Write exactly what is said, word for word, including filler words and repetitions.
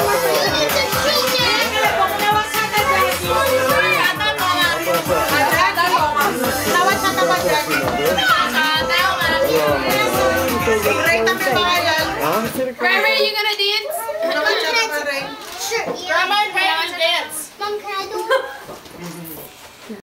Grandma, are you gonna dance? Sure. Grandma, are you gonna dance? Mom, can I